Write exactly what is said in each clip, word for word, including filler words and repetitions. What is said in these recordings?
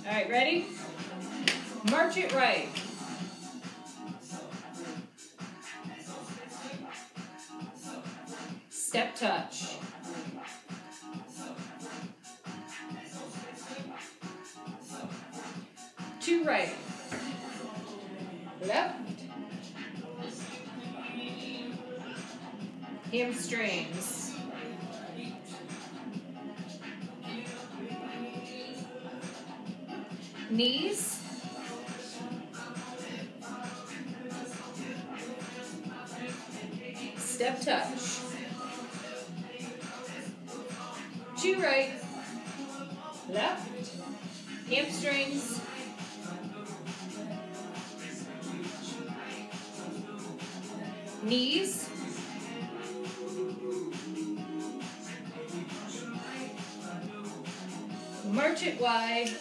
All right, ready? March it right. Step touch. Two right. Left. Hamstrings. Knees. Step touch. Two right. Left. Hamstrings. Knees. March it wide.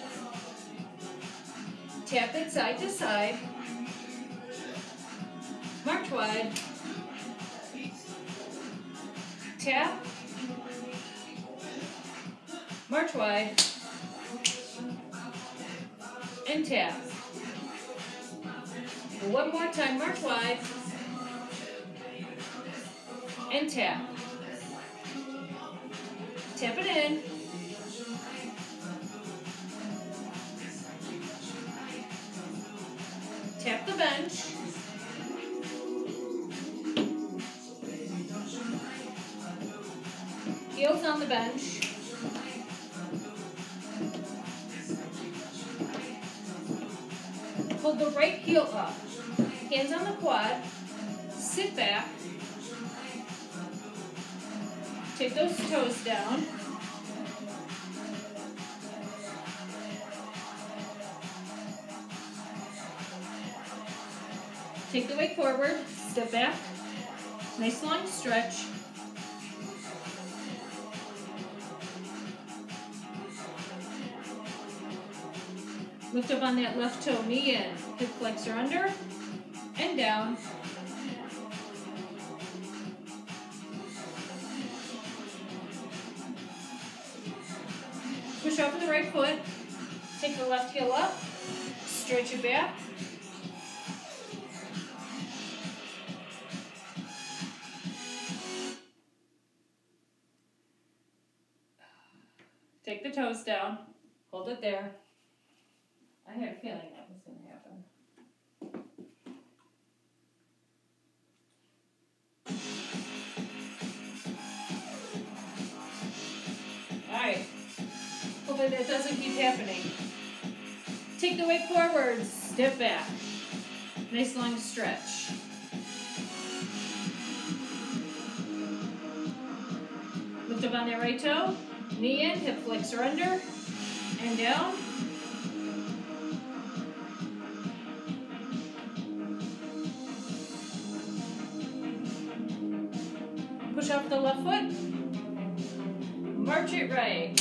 Tap it side to side. March wide. Tap. March wide. And tap. One more time, march wide. And tap. Tap it in. Tap the bench. Heels on the bench. Hold the right heel up. Hands on the quad. Sit back. Take those toes down. Take the weight forward, step back, nice long stretch. Lift up on that left toe, knee in, hip flexor under, and down. Push over the right foot, take the left heel up, stretch it back. Take the toes down, hold it there. I had a feeling that was going to happen. All right, hopefully that doesn't keep happening. Take the weight forward, step back. Nice long stretch. Lift up on that right toe. Knee in, hip flexor under, and down. Push off the left foot. March it right.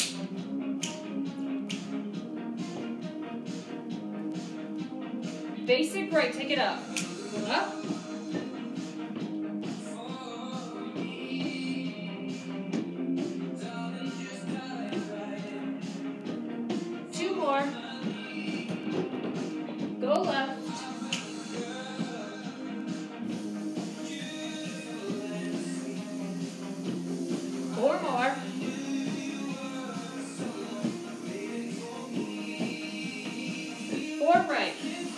Basic right, take it up. Up. Go left. Four more. Four right.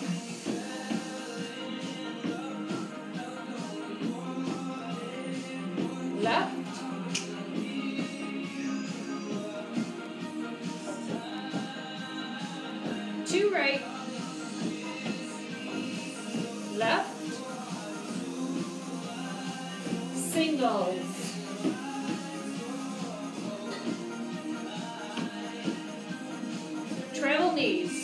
Left. Two right. Left. Singles. Travel knees.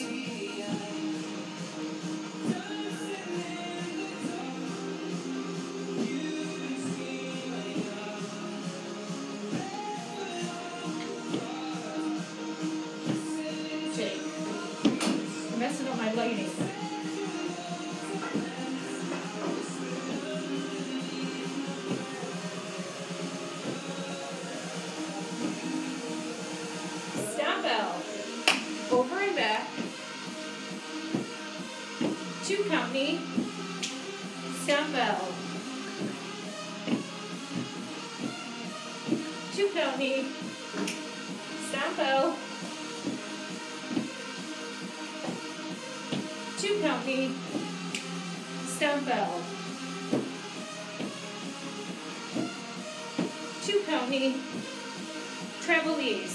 Take. I'm messing up my lighting. Over and back. back. Two count knee, stomp out. Two count knee, stomp out. Two count knee, stomp out. Two count knee, travel knees.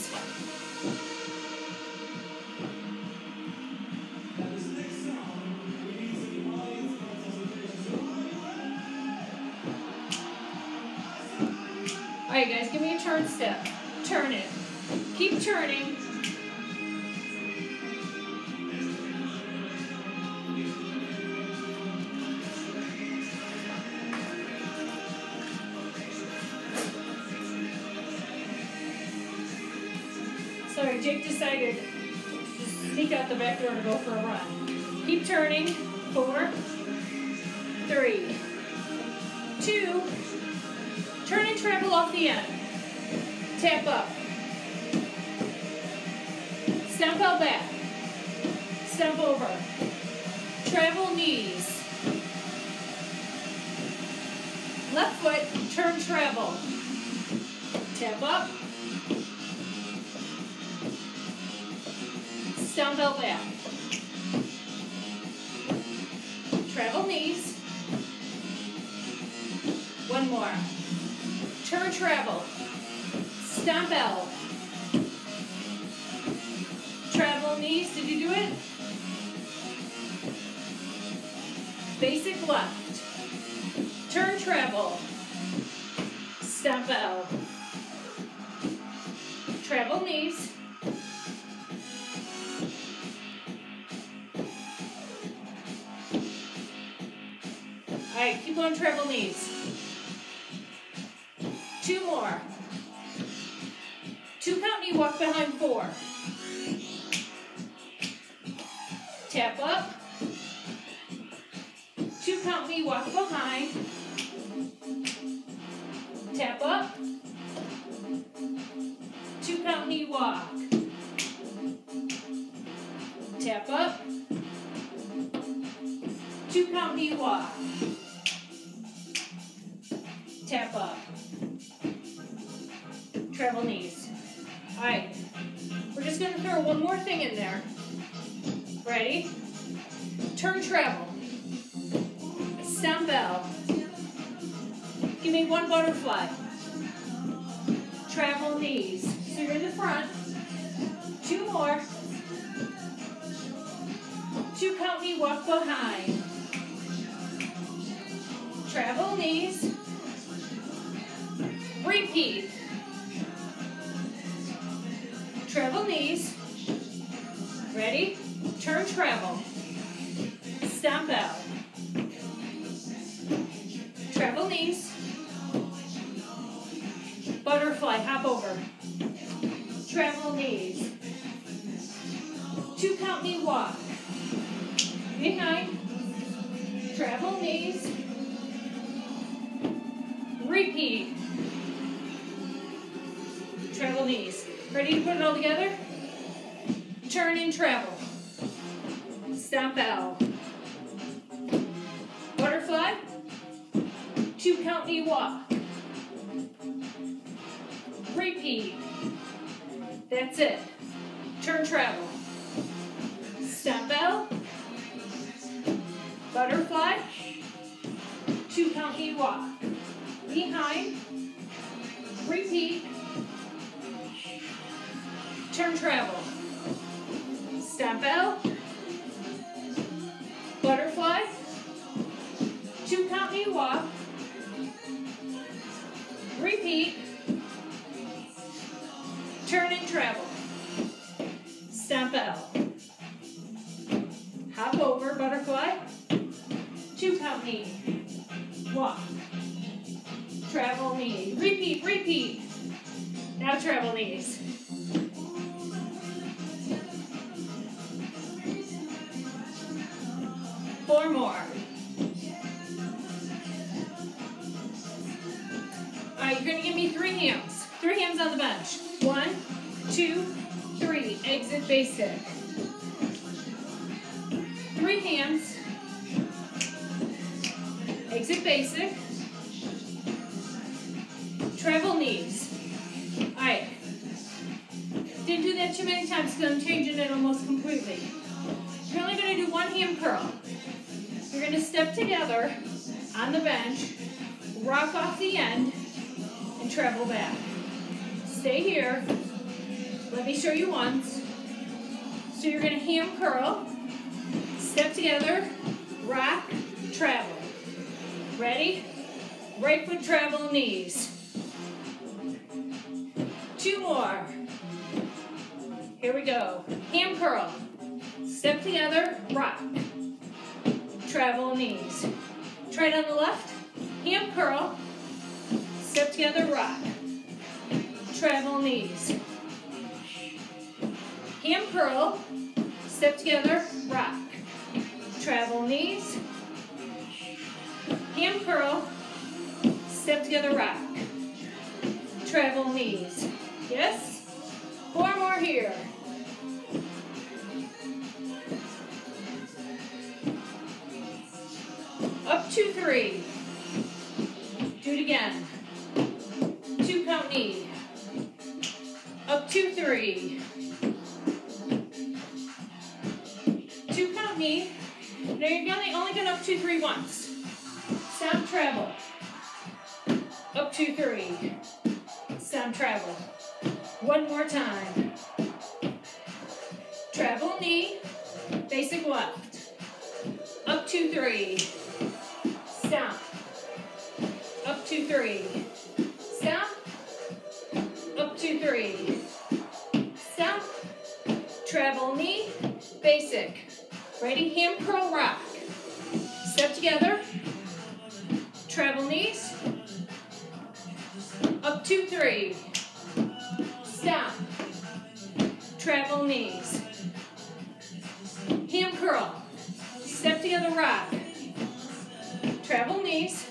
All right, guys, give me a turn step. Turn it. Keep turning. Sorry, Jake decided to sneak out the back door to go for a run. Keep turning. Four, three, two, turn and travel off the end. Tap up. Stomp out back. Stomp over. Travel knees. Left foot, turn travel. Tap up. Stomp out back. Travel knees. One more. Turn travel. Stomp out. Travel knees. Did you do it? Basic left. Turn travel. Stomp out. Travel knees. All right, keep on travel knees. Two more. Two count knee, walk behind four. Tap up. Two count knee, walk behind. Tap up. Two count knee, walk. Tap up. Two count knee, walk. Tap up. Travel knees. All right. We're just going to throw one more thing in there. Ready? Turn travel. Stomp out. Give me one butterfly. Travel knees. So you're in the front. Two more. Two count knee, walk behind. Travel knees. Repeat. Travel knees. Ready? Turn travel. Stomp out. Travel knees. Butterfly, hop over. Travel knees. Two count knee, walk. Behind. Travel knees. Repeat. Travel knees. Ready to put it all together? Turn and travel. Stomp out. Butterfly. Two count knee, walk. Repeat. That's it. Turn travel. Stomp out. Butterfly. Two count knee, walk. Behind. Repeat. Turn travel. Stomp out. Butterfly. Two count knee, walk. Repeat. Turn and travel. Stomp out. Hop over, butterfly. Two count knee. Walk. Travel knee. Repeat, repeat. Now travel knees. Four more. All right, you're going to give me three hands. Three hands on the bench. One, two, three. Exit basic. hands. Exit basic. Travel knees. All right. Didn't do that too many times because I'm changing it almost completely. You're only going to do one ham curl. You're going to step together on the bench, rock off the end, and travel back. Stay here. Let me show you once. So you're going to ham curl, step together, rock, travel. Ready? Right foot travel, knees. Two more. Here we go. Ham curl. Step together, rock. Travel, knees. Try it on the left. Ham curl. Step together, rock. Travel, knees. Ham curl. Step together, rock. Travel, knees. Ham curl. Step together, rock. Travel, knees. Yes? Four more here. Up, two, three. Do it again. Two count knee. Up, two, three. Two count knee. Now you're only, only going to up, two, three once. Stop, travel. Up, two, three. Stop, travel. One more time. Travel, knee. Basic left. Up, two, three. Stop. Up, two, three. Stop. Up, two, three. Stop. Travel, knee. Basic. Ready? Ham curl, rock. Step together. Travel, knees. Up, two, three. Stop. Travel, knees. Ham curl. Step together, rock. Travel, knees.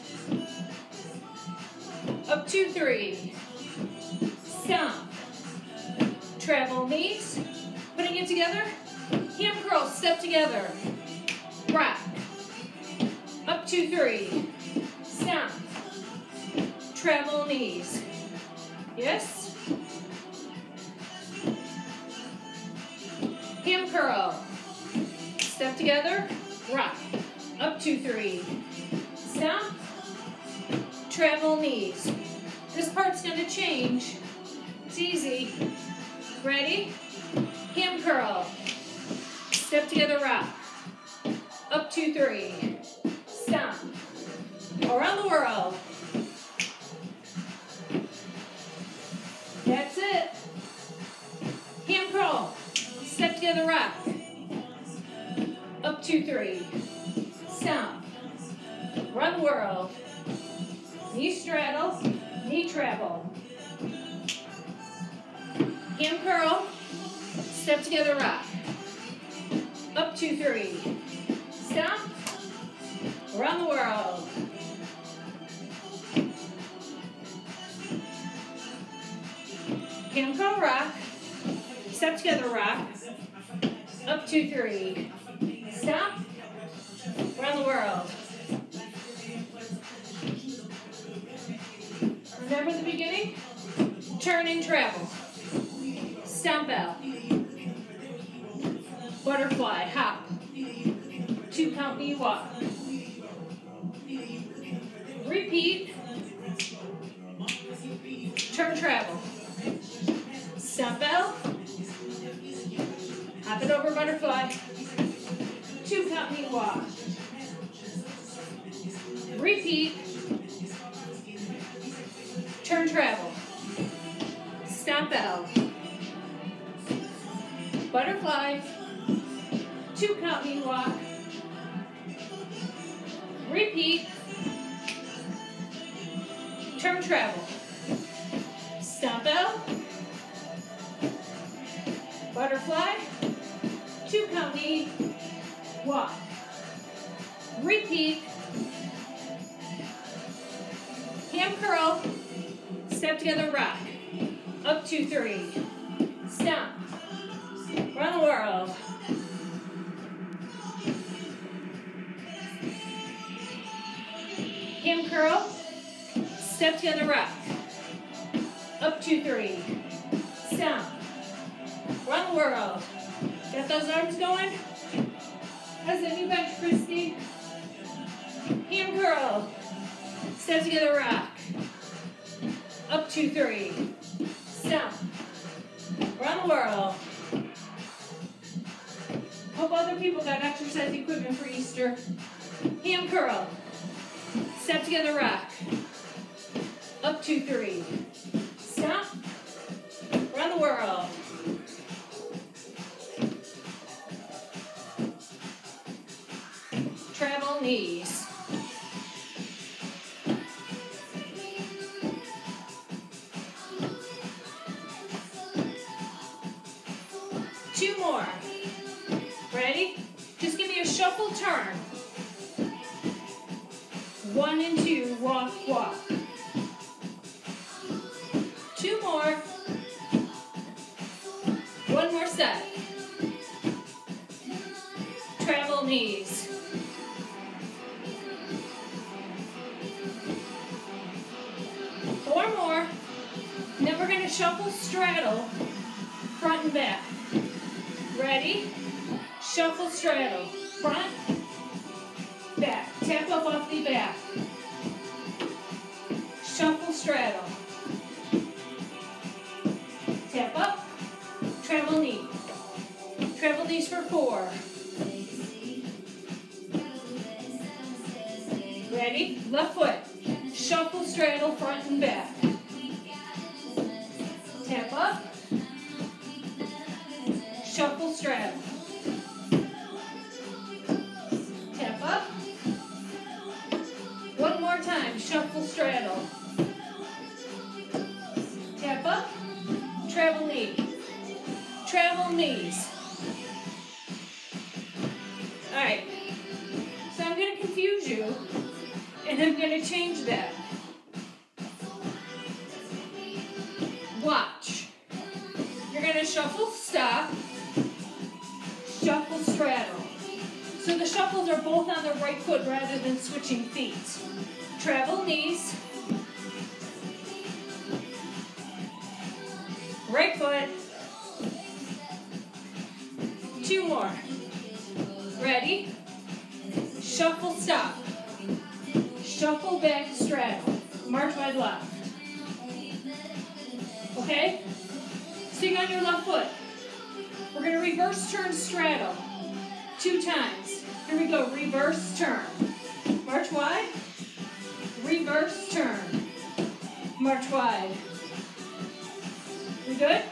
Up, two, three. Stomp. Travel, knees. Putting it together. Ham curl, step together. Rock. Up, two, three. Stomp. Travel, knees. Yes? Ham curl. Step together. Rock. Up, two, three. Stomp. Travel, knees. This part's going to change. It's easy. Ready? Ham curl. Step together, rock. Up, two, three. Stomp. Around the world. That's it. Ham curl. Step together, rock. Up, two, three. Stomp. Run the world. Knee straddle. Knee travel. Ham curl. Step together, rock. Up, two, three. Stomp. Around the world. Ham curl, rock. Step together, rock. Up, two, three. Stop. Around the world. Remember the beginning? Turn and travel. Stomp out. Butterfly, hop. Two count knee walk. Repeat. Turn, travel. Stomp out. Hop it over, butterfly. Two count knee walk. Repeat. Turn, travel. Stomp out. Butterfly. Two count knee walk. Repeat. Turn, travel. Stomp out. Butterfly. Two count knee walk. Repeat. Ham curl. Step together, rock. Up, two, three. Stomp. Run the world. Hand curl, step together, rock. Up, two, three. Stomp. Run the world. Got those arms going? How's that new bench, Christy? Hand curl. Step together, rock. Up, two, three. Stomp. Run the world. Hope other people got exercise equipment for Easter. Hand curl. Step together, rock. Up, two, three. Stomp. Run the world. Travel knees. Two more. Ready? Just give me a shuffle turn. One and two, walk, walk. Two more. One more set. Travel knees. Four more. And then we're going to shuffle straddle, front and back. Ready? Shuffle straddle, front, back. Tap up off the back. Shuffle straddle. Tap up, travel knee. Travel knees for four. Ready? Left foot. Shuffle straddle, front and back. Tap up. Shuffle straddle. Tap up. One more time. Shuffle straddle. Tap up. Travel knee. Travel knees. Alright. So I'm going to confuse you, and I'm going to change that. Watch. You're going to shuffle, stop, shuffle, straddle. So the shuffles are both on the right foot rather than switching feet. Travel knees. Right foot. Two more. Ready? Shuffle, stop. Shuffle, back, straddle. March wide left. Okay? Sing on your left foot. We're going to reverse turn, straddle. Two times. Here we go. Reverse turn. March wide. Reverse turn. March wide. We good?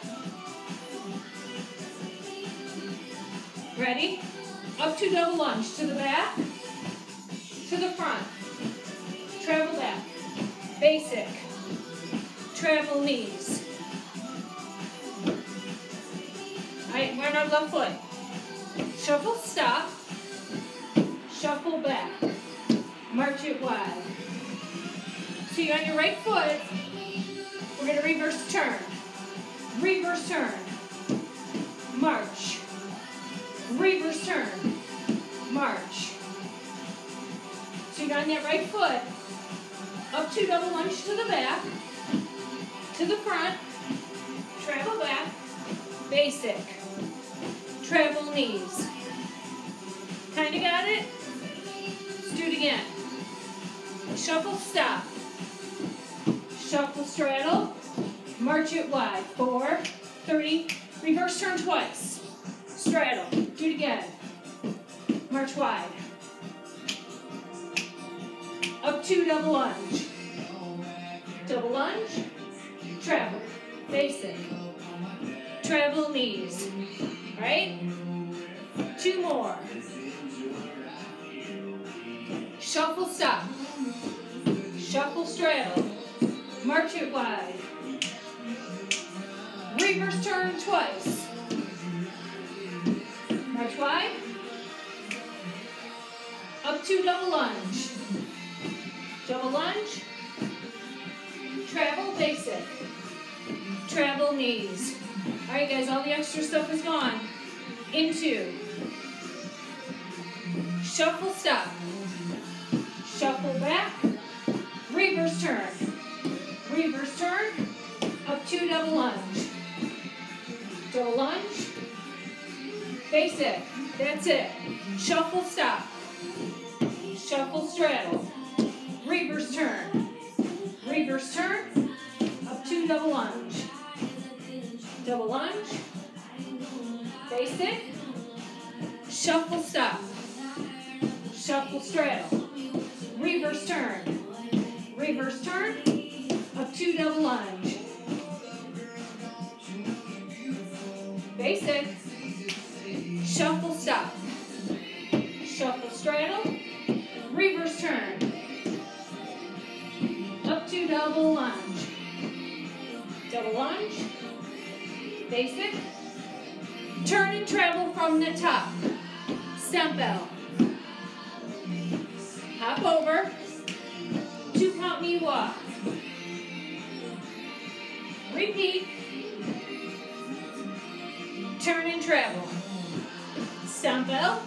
Ready? Up to double lunge. To the back. To the front. Travel back. Basic. Travel knees. Alright, we're on our left foot. Shuffle, stop. Shuffle back. March it wide. So you're on your right foot. We're going to reverse turn. Reverse turn. March. Reverse turn. March. So you're on that right foot. Up to double lunge to the back. To the front. Travel back. Basic. Travel knees. Kind of got it? Let's do it again. Shuffle, stop. Shuffle, straddle. March it wide. Four, three. Reverse turn twice. Straddle. Do it again. March wide. Up to double lunge. Double lunge. Travel. Basic. Travel knees. Right? Two more. Shuffle, stop. Shuffle, straddle. March it wide. Reverse turn twice. March wide. Up to double lunge. Double lunge. Travel, basic. Travel knees. All right, guys, all the extra stuff is gone. Into. Shuffle, stop. Shuffle back. reverse turn. Reverse turn, up to double lunge. Double lunge, basic, that's it. Shuffle, stop. Shuffle, straddle. Reverse turn. Reverse turn, up to double lunge. Double lunge, basic. Shuffle, stop. Shuffle, straddle. Reverse turn. Reverse turn, up to double lunge. Basic. Shuffle, stop. Shuffle, straddle. Reverse turn. Up to double lunge. Double lunge. Basic. Turn and travel from the top. Stump out. Hop over. Two count knee walk. Repeat. Turn and travel. Stump out.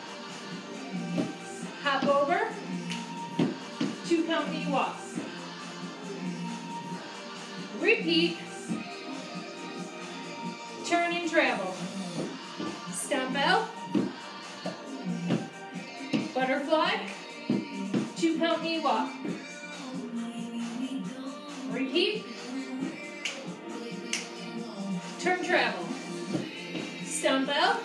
Hop over. Two count knee walk. Repeat. Turn and travel. Stump out. Butterfly. Two count knee walk. Repeat. Turn, travel. Stump out.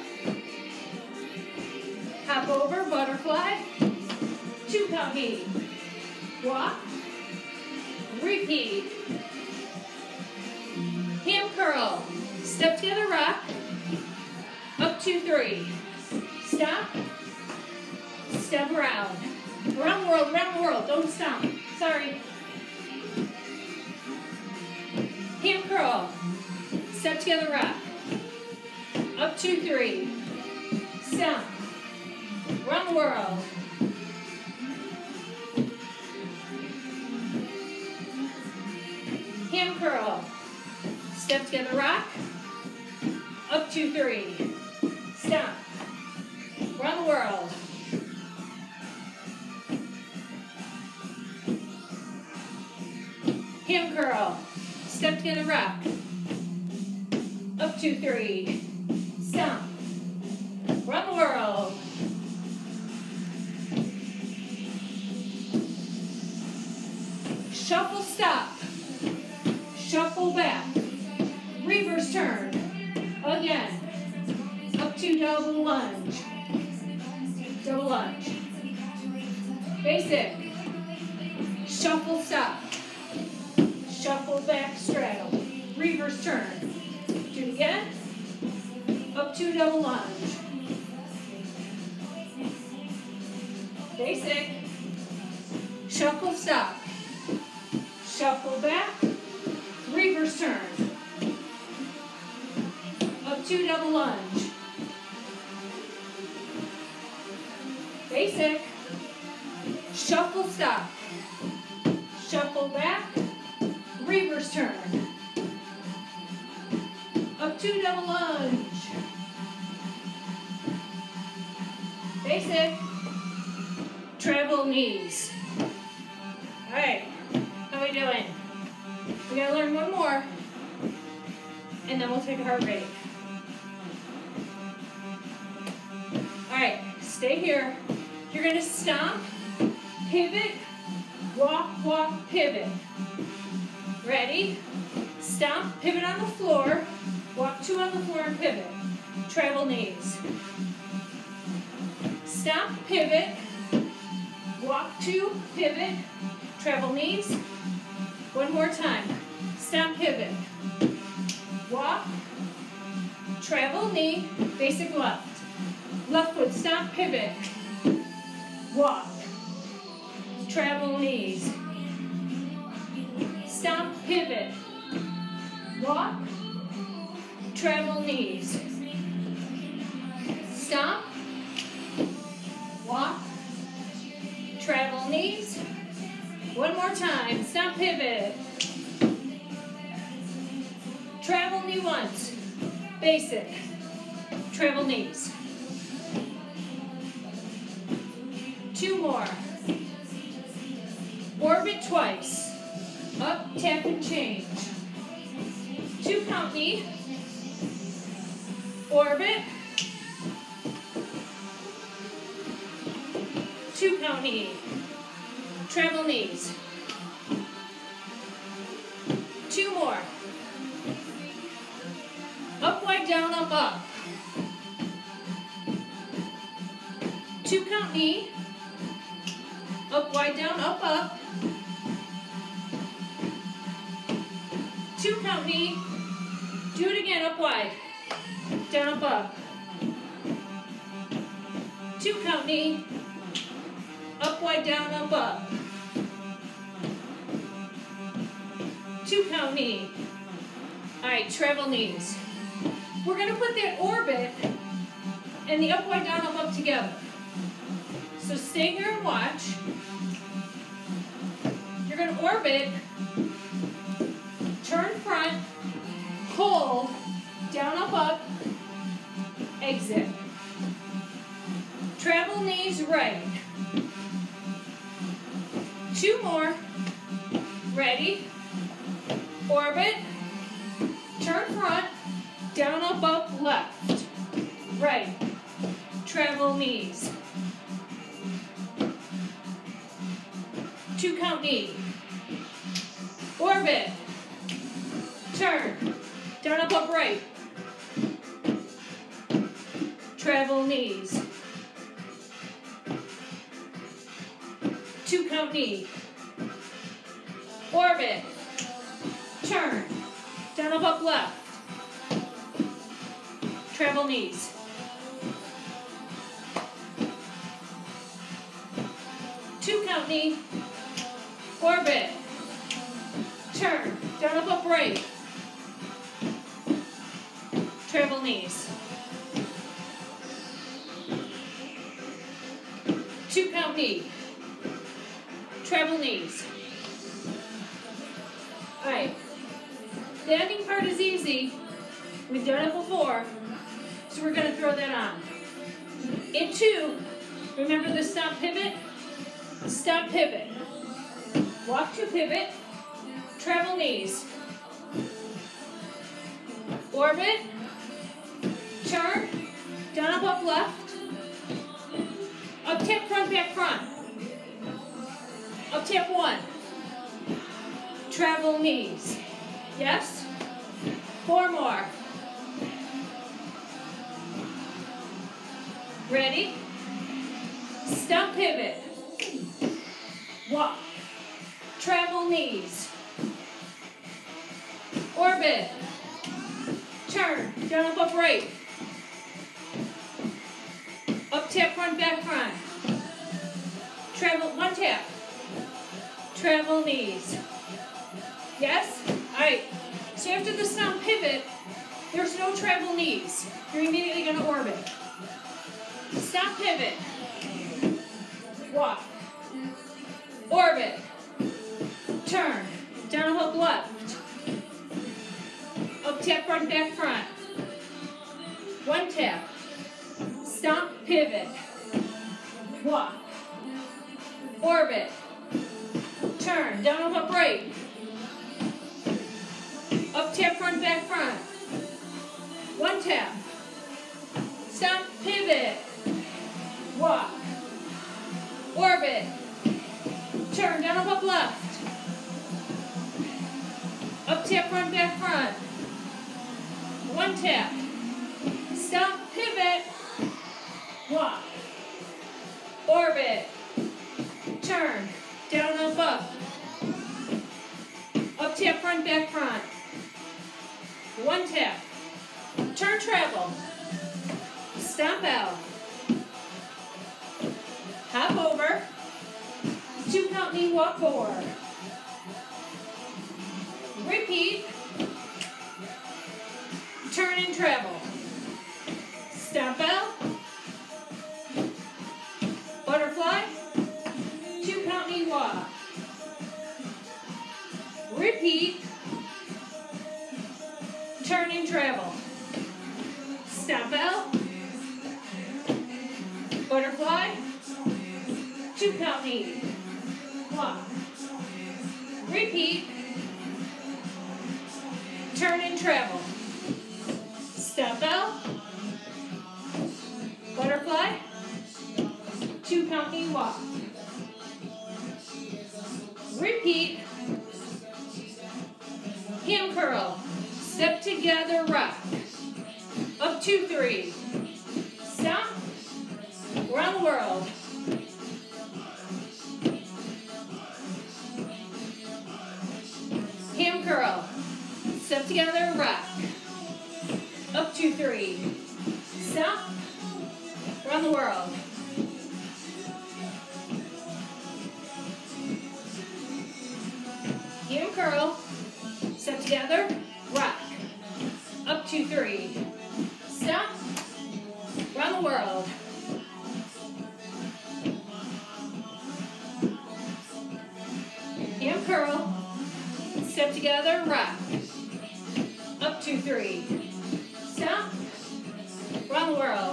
Hop over, butterfly. Two count knee. Walk. Repeat. Ham curl. Step together, rock. Up, two, three. Stop. Step around. Around the world, around the world. Don't stop. Sorry. Ham curl. Step together, rock. Up, two, three. Stomp. Around the world. Ham curl. Step together, rock. Up, two, three. Stomp. Around the world. Ham curl. Step together, rock. Up, two, three. Stomp. Around the world. Shuffle, stop. Shuffle back. Reverse turn. Again. Up to double lunge. Double lunge. Basic. Shuffle, stop. Shuffle back, straddle. Reverse turn. Do it again. Up to double lunge. Basic. Shuffle, stop. Shuffle back. Reverse turn. Up to double lunge. Basic. Shuffle, stop. Shuffle back. Reverse turn. Up to double lunge. Basic. Travel knees. All right, how are we doing? We gotta learn one more, and then we'll take a heart rate. All right, stay here. You're gonna stomp, pivot, walk, walk, pivot. Ready? Stomp, pivot on the floor, walk two on the floor and pivot. Travel knees. Stomp, pivot, walk two, pivot, travel knees. One more time. Stomp, pivot, walk, travel knee, basic left. Left foot, stomp, pivot, walk, travel knees. Stomp, pivot, walk, travel knees. Stomp, walk, travel knees. One more time. Stomp, pivot. Travel knee once. Basic. Travel knees. Two more. Orbit twice. tap and change. Two count knee, orbit, two count knee, travel knees, two more, up, wide, down, up, up, two count knee, up, wide, down, up, up, two count knee, do it again, up, wide, down, up, up, two count knee, up, wide, down, up, up, two count knee. All right, travel knees. We're gonna put that orbit and the up, wide, down, up, up together. So stay here and watch. You're gonna orbit, turn front, hold, down, up, up, exit. Travel knees right. Two more. Ready? Orbit, turn front, down, up, up, left, right. Travel knees. Two count knee. Orbit, turn, down, up, up, right. Travel knees. Two count knee. Orbit, turn, down, up, up, left. Travel knees. Two count knee. Orbit, turn, down, up, up, right. Travel knees. Two count knee. Travel knees. All right. The ending part is easy. We've done it before, so we're going to throw that on. In two, remember the stop pivot? Stop pivot. Walk to pivot. Travel knees. Orbit. Turn. Down, up, up, left. Up, tap, front, back, front. Up, tap, one. Travel knees. Yes? Four more. Ready? Stop, pivot. Walk. Travel knees. Orbit. Turn. Down, up, up, right. Up, tap, front, back, front. Travel, one tap. Travel knees. Yes? All right. So after the stop pivot, there's no travel knees. You're immediately going to orbit. Stop pivot. Walk. Orbit. Turn. Down, up, left. Up, tap, front, back, front. One tap. Stop, pivot. Walk. Orbit. Turn. Down, up, up, right. Up, tap, front, back, front. One tap. Stop, pivot. Walk. Orbit. Turn, down, up, up, left. Up, tap, front, back, front. One tap. Stop, pivot. Walk. Orbit. Turn, down, up, up. Up, tap, front, back, front. One tap. Turn, travel. Stop out. Hop over. Two count knee, walk forward. Repeat. Turn and travel. Stop out. Butterfly. Two count knee, walk. Repeat. Turn and travel. Stop out. Butterfly. Two count knee. Walk. Repeat. turn and travel. Step out, butterfly, two counting walk. Repeat, hand curl, step together, rock. Up, two, three. Stop, around the world. Hand curl, step together, rock. Up, two, three. Stop, around the world. Hand curl, step together, rock. Up, two, three. Stop, around the world. Hand curl, step together, rock. Up, two, three. Stop, around the world.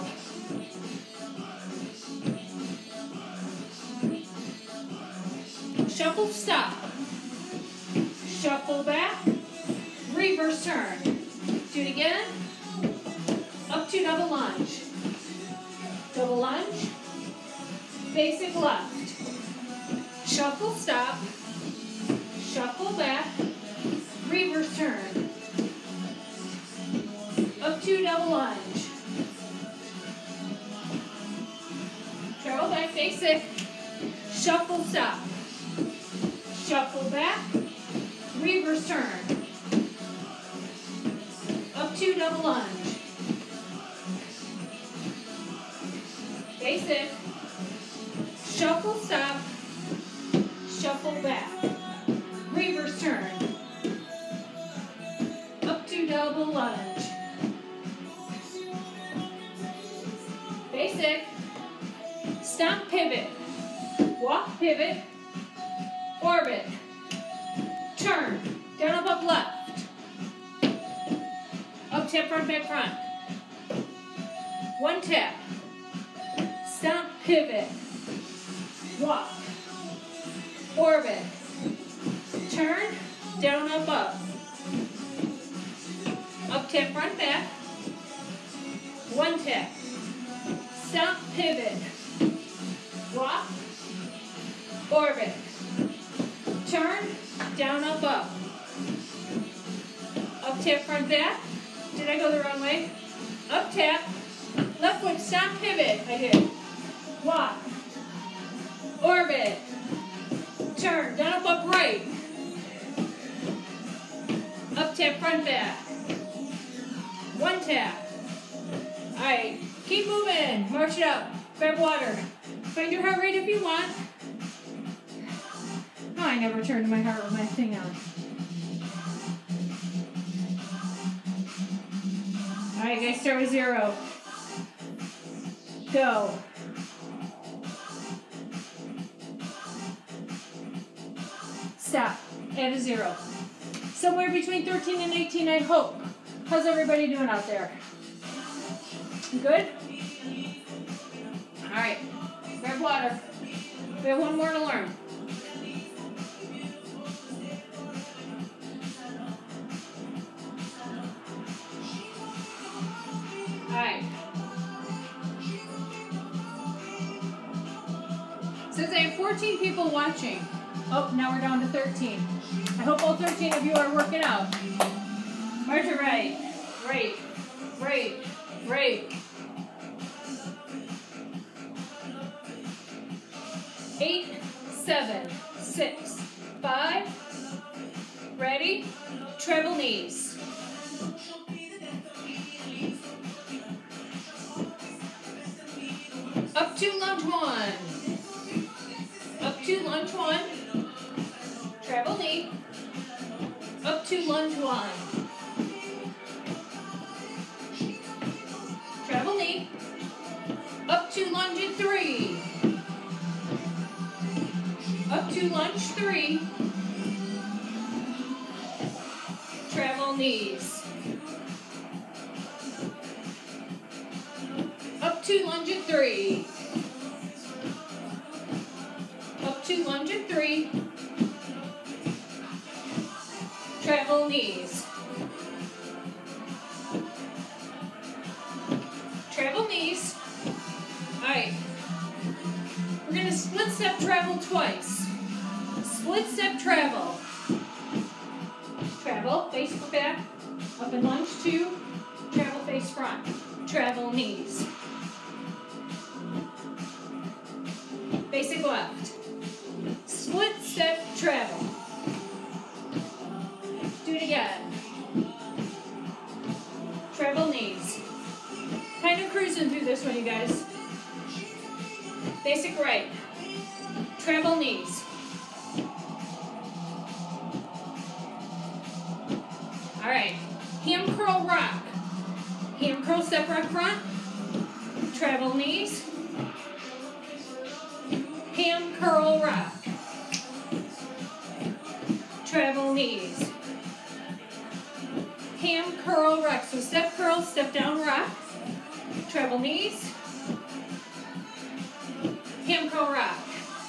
Shuffle, stop. Shuffle back, reverse turn. Do it again. Up to double lunge. Double lunge, basic left. Shuffle, stop. Shuffle back, reverse turn. Up to double lunge. Travel back, basic. Shuffle, stop. Shuffle back, reverse turn. Up to double lunge. Basic. Shuffle, stop. Shuffle back. Reverse turn. Up to double lunge. Basic. Stop, pivot. Walk, pivot. Orbit. Turn. Down, up, up, left. Up, tap, front, back, front. One tap. Stop, pivot. Walk. Orbit. Turn. Down, up, up. Up, tap, front, back. One tap. Stop, pivot. Walk. Orbit. Turn. Down, up, up. Up, tap, front, back. Did I go the wrong way? Up, tap. Left foot, stop, pivot. I did. Walk. Orbit. Turn. Down, up, up, right. Up, tap, front, back. One tap. All right. Keep moving. March it up. Grab water. Find your heart rate if you want. Oh, I never turn to my heart with my thing on. All right, guys, start with zero. Go. Stop. Add a zero. Somewhere between thirteen and eighteen, I hope. How's everybody doing out there? Good? All right. Grab water. We have one more to learn. All right. Since I have fourteen people watching, oh, now we're down to thirteen. I hope all thirteen of you are working out. March it right, right, right, right. Eight, seven, six, five. Ready? Treble knees. Up to lunge one. Up to lunge one. Treble knee. Up to lunge one. Treble knee. Up to lunge at three. Up to lunge three. Travel knees. Up to lunge at three. Up to lunge at three. Travel knees. right. We're going to split step travel twice. Split step travel. Travel, face back, up and lunge, two. Travel, face front. Travel, knees. Basic left. Split step travel. Do it again. Travel, knees. Kind of cruising through this one, you guys. Basic right. Travel, knees. All right. Ham curl rock. Ham curl step rock front. Travel, knees. Ham curl rock. Travel, knees. Ham curl rock. So step curl, step down rock. Travel, knees. Ham curl rock.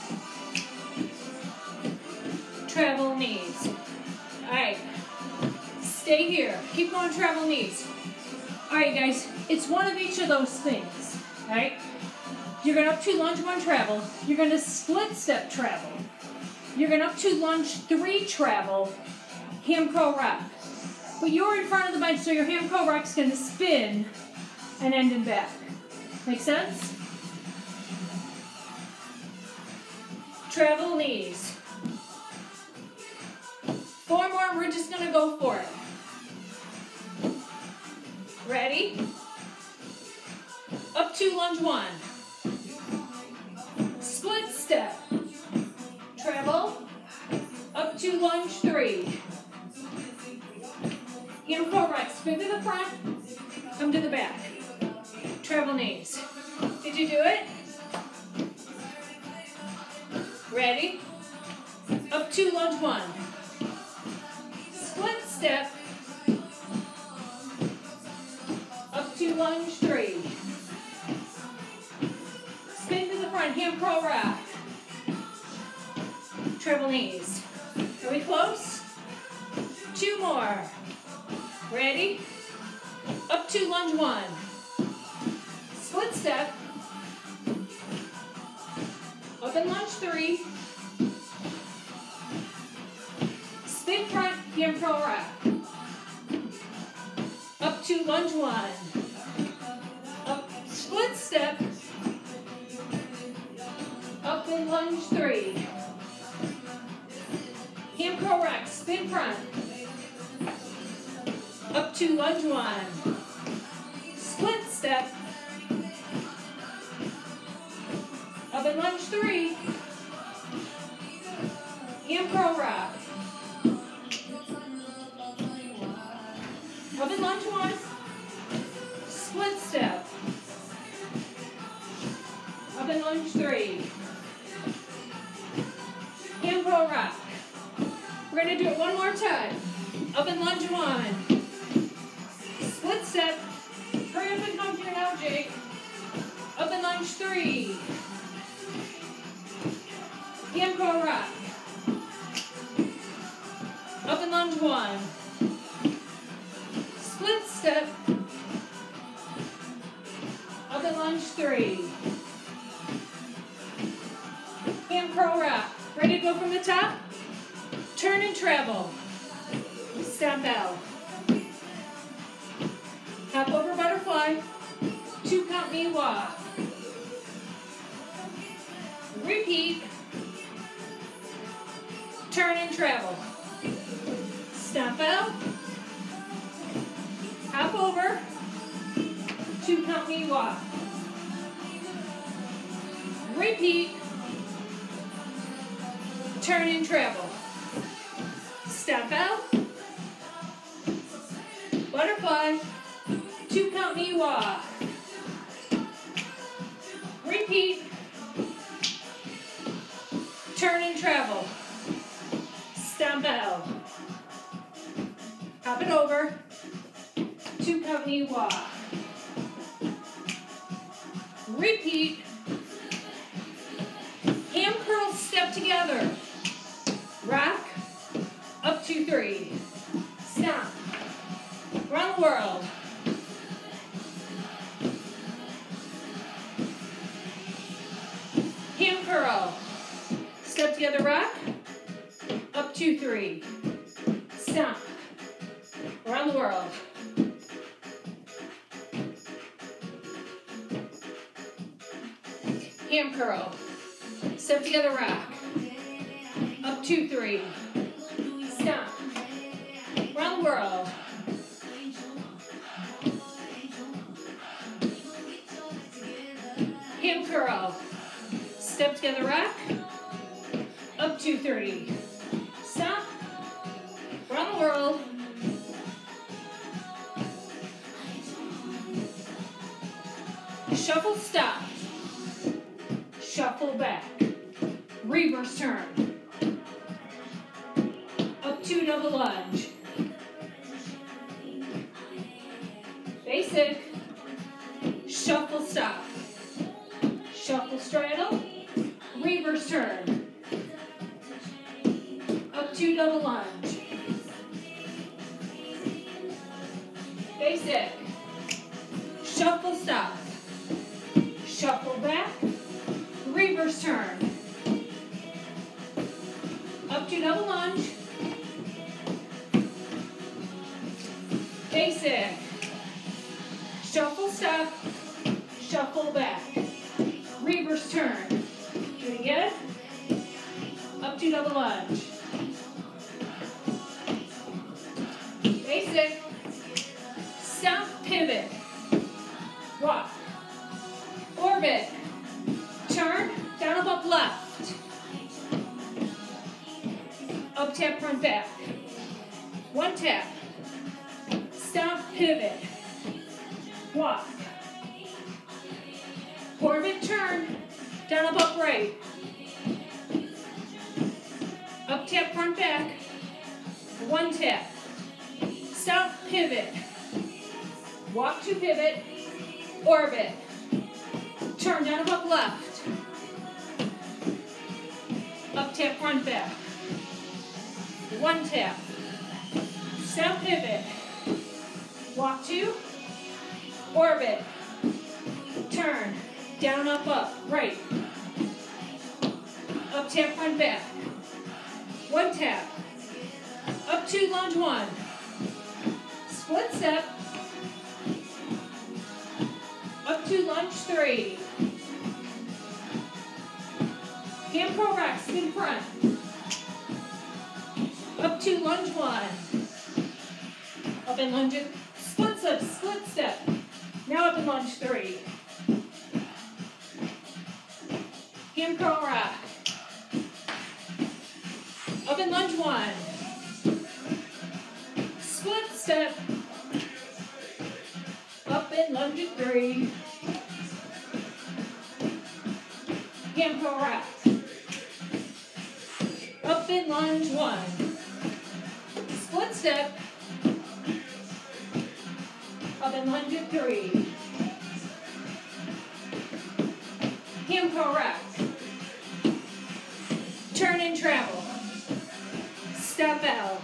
Travel, knees. All right. Stay here. Keep going, travel, knees. All right, guys. It's one of each of those things. All right. You're going to up two lunge one travel. You're going to split step travel. You're going to up two lunge three travel. Ham curl rock. But you're in front of the bench, so your ham curl rock's going to spin and end and back. Make sense? Travel, knees. Four more, we're just going to go for it. Ready? Up two, lunge one. Split step. Travel. Up two, lunge three. Ham curl right. Spin to the front. Come to the back. Travel, knees. Did you do it? Ready? Up two, lunge one. Split step. Up two, lunge three. Spin to the front, ham curl rock. Travel, knees. Are we close? Two more. Ready? Up two, lunge one. Split step. Up and lunge three. Spin front, ham curl rock. Up two, lunge one. Up, split step. Up and lunge three. Ham curl rock, spin front. Up two, lunge one. Split step. Up and lunge three. Ham curl rock. Up and lunge one. Split step. Up and lunge three. Ham curl rock. We're going to do it one more time. Up and lunge one. Split step. Hurry up and come here now, Jake. Up and lunge three. Ham curl rock. Up and lunge one. Split step. Up and lunge three. Ham curl rock. Ready to go from the top? Turn and travel. Step out. Hop over butterfly. Two count knee walk. Repeat. Turn and travel. Step out. Hop over. Two count knee walk. Repeat. Turn and travel. Step out. Butterfly. Two count knee walk. Repeat. Turn and travel. Stomp out. Hop it over. Two count knee walk. Repeat. Ham curl step together. Rock. Up two, three. Stomp. Around the world. curl. Step together, rock. Up, two, three. Stomp. Around the world. Ham curl. Step together, rock. Up, two, three. Stomp. Around the world. Ham curl. Step together, rock. Up, two, three. Stomp. Around the world. Shuffle, stop. Shuffle back. Reverse turn. Up, two, double lunge. Basic. Shuffle, stop. Shuffle, straddle. Reverse turn. Up, two, double lunge. Basic. Shuffle, stop. Shuffle back. Reverse turn. Up, two, double lunge. Basic. Shuffle, stop. Shuffle back. Reverse turn. Do it again. Up, two, double lunge. Basic. Stomp, pivot. Walk. Orbit. Turn. Down, up, up, left. Up, tap, front, back. One tap. Stomp, pivot. Walk. Orbit, turn. Down, up, up, right. Up, tap, front, back. One tap. Stomp, pivot. Walk to pivot. Orbit. Turn, down, up, up, left. Up, tap, front, back. One tap. Stomp, pivot. Walk to. Orbit. Turn. Down, up, up. Right. Up, tap, front, back. One tap. Up, two, lunge, one. Split step. Up, two, lunge, three. Hand curl rack, spin front. Up, two, lunge, one. Up and lunge it. Split step, split step. Now up and lunge, three. Hand curl rack. Up and lunge, one. Split step. Up and lunge it, three. Hand curl rack. Up and lunge, one. Split step. Up and lunge it, three. Hand curl rack. Turn and travel. Step out.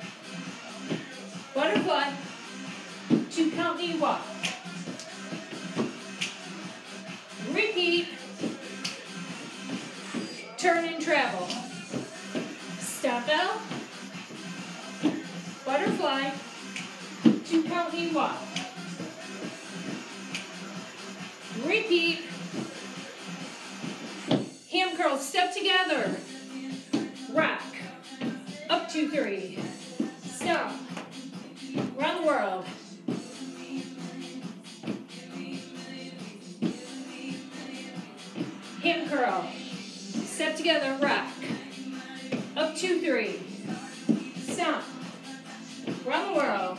Butterfly. Two count knee walk. Repeat. Turn and travel. Step out. Butterfly. Two count knee walk. Repeat. Ham curls, step together. Rock. Up, two, three. Stomp. Around the world. Ham curl. Step together, rock. Up, two, three. Stomp. Around the world.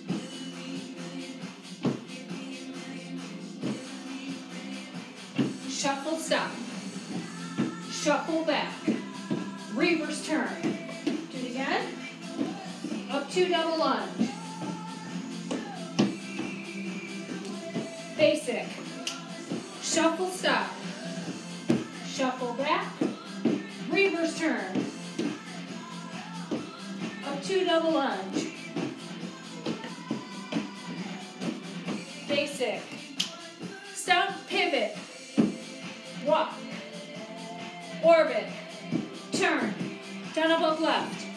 Shuffle, stop. Shuffle back. Reverse turn. Do it again. Up, two, double lunge. Basic. Shuffle, stop. Shuffle back. Reverse turn. Up, two, double lunge. Basic. Stop, pivot. Walk. orbit, turn, down, up, up, left,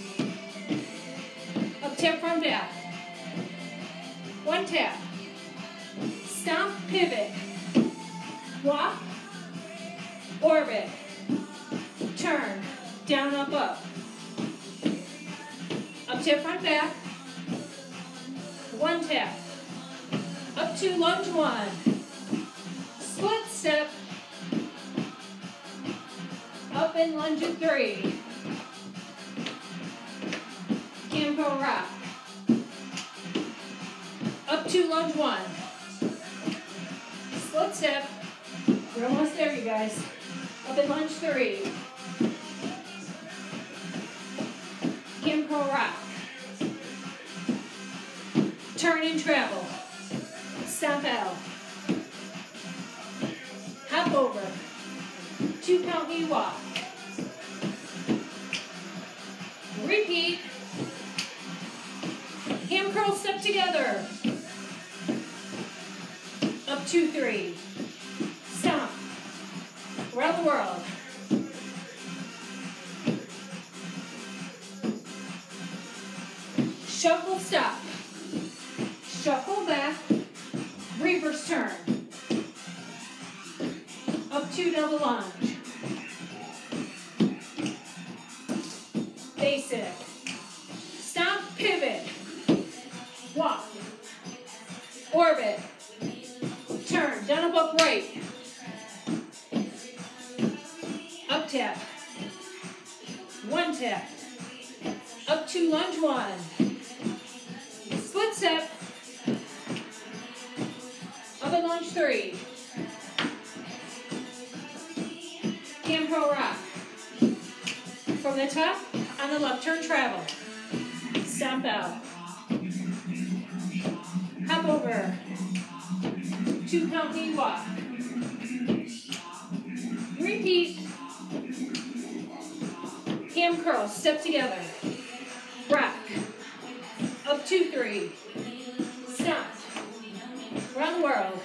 up, tap, front, back, one tap, stomp, pivot, walk, orbit, turn, down, up, up, up, tap, front, back, one tap, up two, lunge one, split step, up and lunge at three, campo rock, up two, lunge one, split step, we're almost there, you guys, up and lunge three, campo rock, turn and travel, stomp out, hop over, two count knee walk, repeat, hand curl step together, up two, three, stomp, around the world, shuffle stop, shuffle back, reverse turn, up two, double lunge, basic, stomp, pivot, walk, orbit, turn, down, up, up, right, up tap, one tap, up two, lunge one, split step, up and lunge three, campo rock, from the top, on the left, turn, travel, stomp out, hop over, two count knee walk, repeat, ham curl, step together, rock, up two, three, stomp, around the world,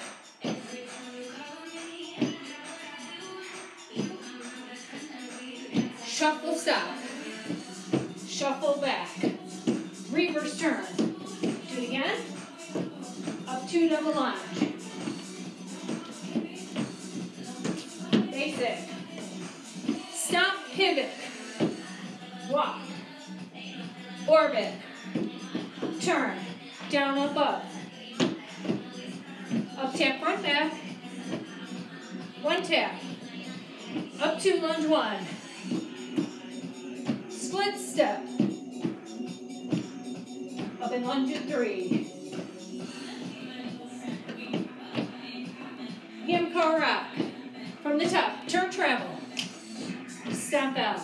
shuffle stop, shuffle back, reverse turn, do it again, up two, double lunge, basic, stomp, pivot, walk, orbit, turn, down, up, up, up tap, front, back, one tap, up two, lunge one, split step, up and lunge at three, ham car rock, from the top, turn, travel, stomp out,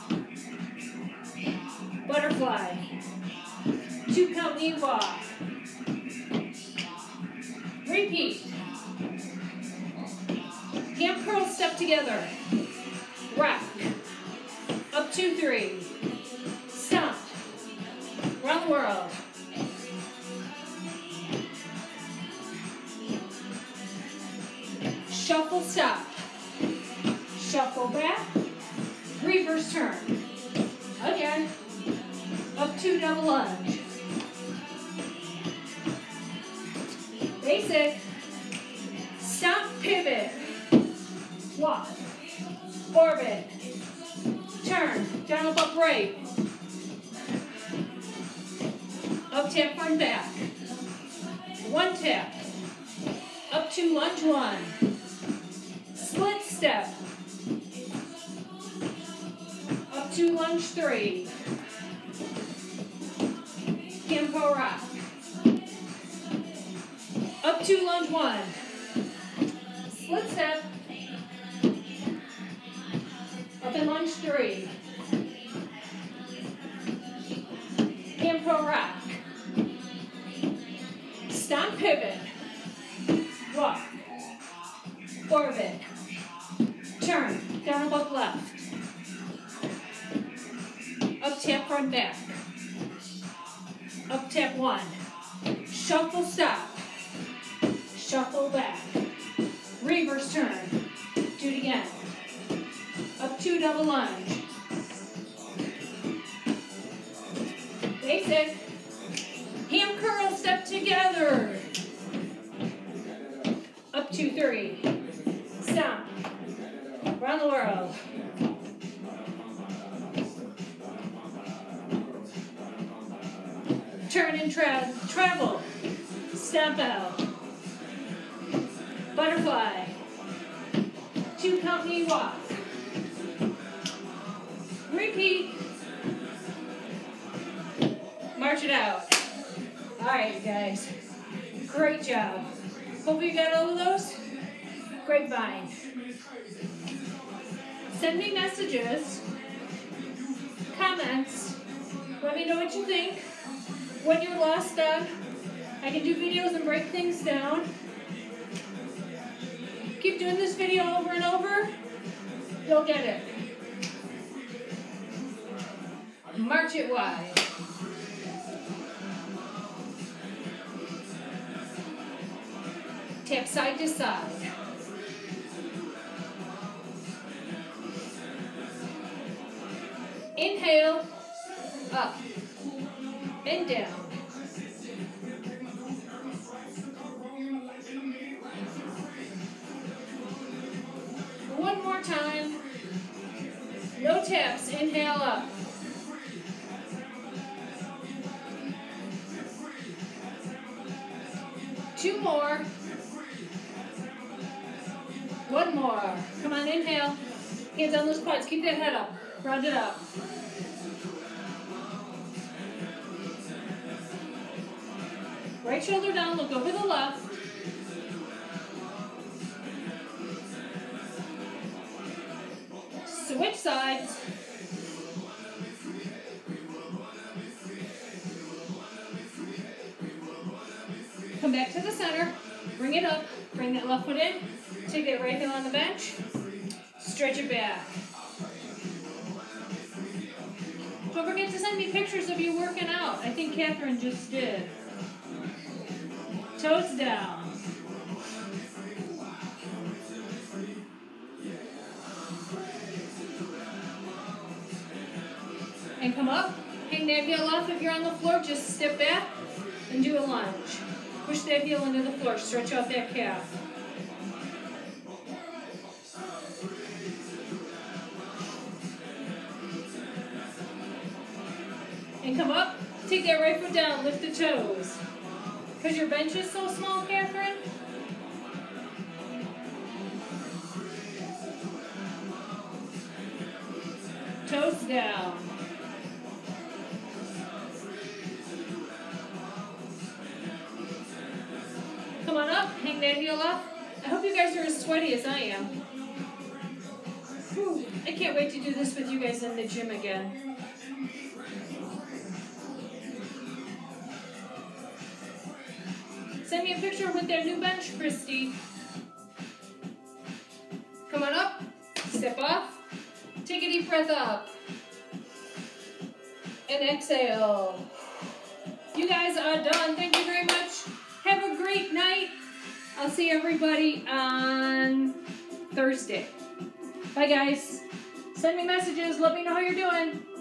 butterfly, two count knee walk, repeat, ham curl step together, rock, up two, three, stomp, around the world, shuffle stop, shuffle back, reverse turn, again, up two, double lunge, basic, stomp, pivot, walk, orbit, turn, down, up, up, right, up tap, front, back, one tap, up two, lunge one, split step, up two, lunge three, campo rock, up two, lunge one, split step, up and lunge three, campo rock, stomp, pivot, walk, orbit, turn, down, up, up, left, up tap, front, back, up tap one, shuffle stop, shuffle back, reverse turn, do it again, up two double lunge. Basic. Ham curl, step together. Up, two, three. Stomp. Around the world. Turn and tra travel. Stomp out. Butterfly. Two count knee walk. Repeat. March it out. All right, guys. Great job. Hope you got all of those. Grapevine. Send me messages, comments. Let me know what you think. What you're lost on. I can do videos and break things down. Keep doing this video over and over. You'll get it. March it wide. Tap side to side. Inhale, up and down. One more time. No taps. Inhale up. Two more. One more. Come on, inhale. Hands on those quads. Keep that head up. Round it up. Right shoulder down. Look over the left. Switch sides. Come back to the center. Bring it up. Bring that left foot in. Take that right heel on the bench. Stretch it back. Don't forget to send me pictures of you working out. I think Catherine just did. Toes down. And come up. Hang that heel off. If you're on the floor, just step back and do a lunge. Push that heel into the floor. Stretch out that calf. And come up. Take that right foot down. Lift the toes. Because your bench is so small, Catherine. Toes down. Come on up. Hang that heel up. I hope you guys are as sweaty as I am. Whew. I can't wait to do this with you guys in the gym again. Send me a picture with that new bench, Christy. Come on up. Step off. Take a deep breath up. And exhale. You guys are done. Thank you very much. Have a great night. I'll see everybody on Thursday. Bye, guys. Send me messages. Let me know how you're doing.